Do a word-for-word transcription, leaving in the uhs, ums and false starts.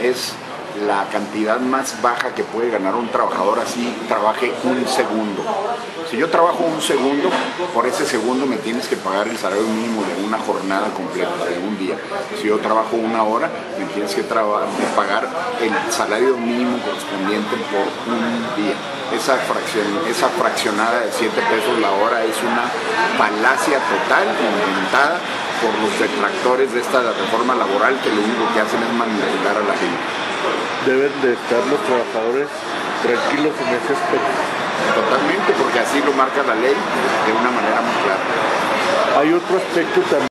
es la cantidad más baja que puede ganar un trabajador así trabaje un segundo. Si yo trabajo un segundo, por ese segundo me tienes que pagar el salario mínimo de una jornada completa, de un día. Si yo trabajo una hora, me tienes que pagar el salario mínimo correspondiente por un día. Esa, fracción, esa fraccionada de siete pesos la hora es una falacia total, inventada por los detractores de esta reforma laboral, que lo único que hacen es manipular a la gente. Deben de estar los trabajadores tranquilos en ese aspecto. Totalmente, porque así lo marca la ley de una manera muy clara. Hay otro aspecto también.